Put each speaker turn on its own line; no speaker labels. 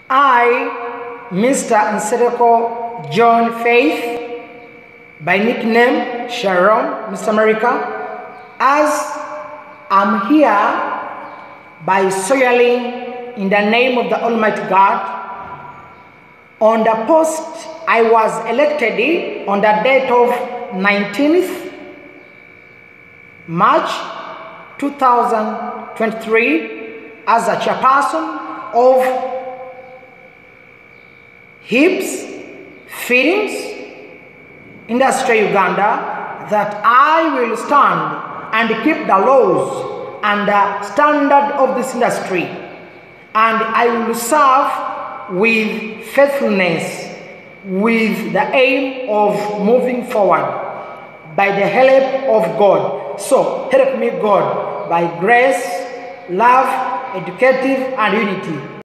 I, Mr. Nsereko John Faith, by nickname Sharon, Mr. America, as I'm here by swearing in the name of the Almighty God on the post I was elected on the date of 19th March 2023 as a chairperson of Filmz industry Uganda, that I will stand and keep the laws and the standard of this industry, and I will serve with faithfulness, with the aim of moving forward by the help of God. So help me God by grace, love, educative and unity.